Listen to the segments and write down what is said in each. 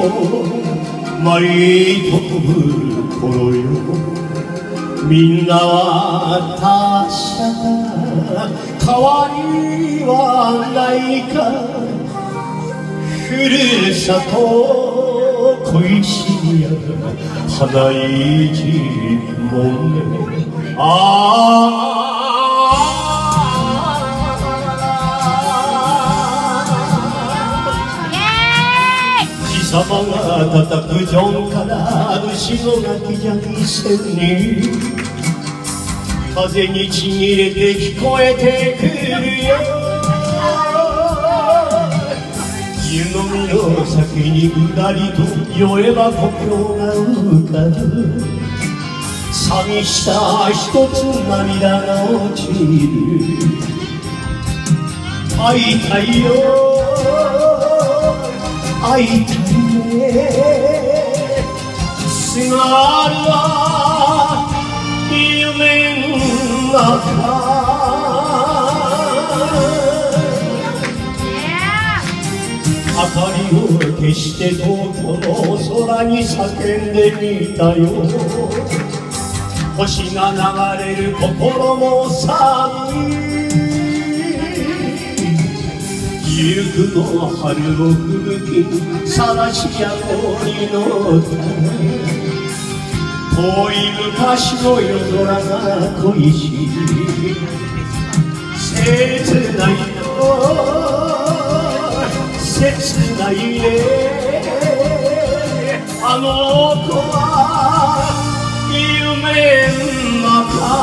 舞い飛ぶ頃よ、みんなは達者だ、変わりはないか、ふるさと恋しや花いじもね、あ貴様が叩くジョンから牛の鳴きじゃんせんに、風にちぎれて聞こえてくるよ、湯飲みの先にうなりと酔えば故郷が浮かぶ、寂しさ一つ涙が落ちる、会いたいよ会いたいね、津軽は夢の中、明かりを消して東京の空に叫んでみたよ、星が流れる心も寒い、ゆくの春の吹雪、さらしや氷の歌、遠い昔の夜空が恋しい、切ないの切ないね、あの子は夢の中、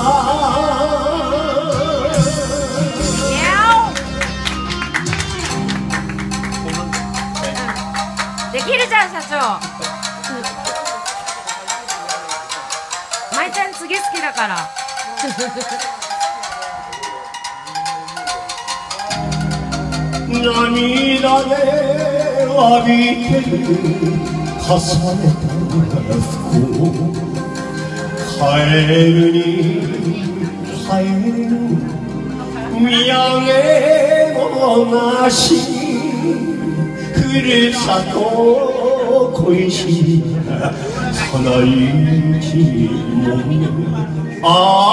できるじゃん社長。舞ちゃん次好きだから。 涙で浴びてる重ねた服を、カエルに生える土産物なしに、ふるさと恋し花いちもあ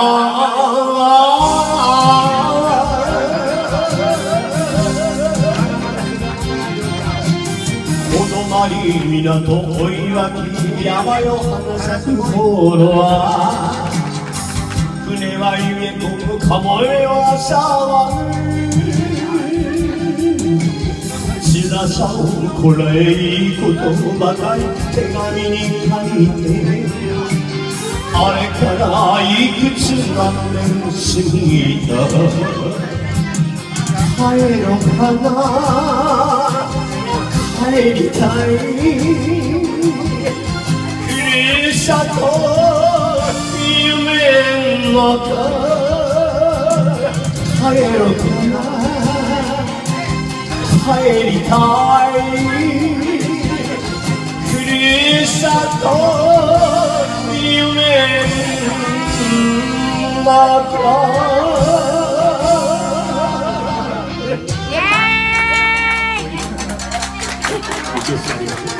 港追い湧き山よ花咲く頃は、船は揺れ込む鴨よ朝は辛さをこらえいいことばかり手紙に書いて、あれからいくつ何年過ぎた、帰ろうかな帰りたい、ふるさと夢の中、帰ろうかな帰りたい、ふるさと夢の中。 イエーイ。